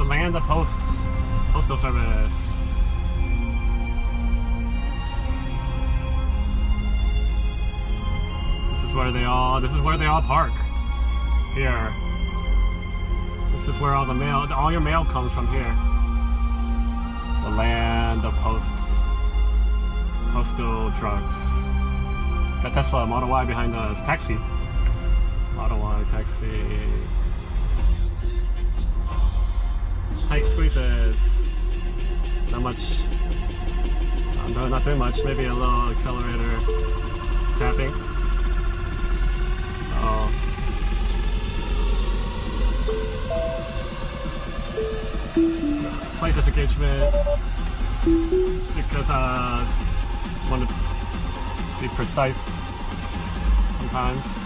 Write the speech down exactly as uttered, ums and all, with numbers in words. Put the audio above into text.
land of posts, postal service. This is where they all. This is where they all park. Here. This is where all the mail. All your mail comes from here. The land of posts, postal trucks. Got Tesla Model Y behind us. Taxi. Model Y taxi. Tight squeezes. Not much. I'm no, not doing much. Maybe a little accelerator tapping. Oh. Slight disengagement because uh, I want to be precise sometimes.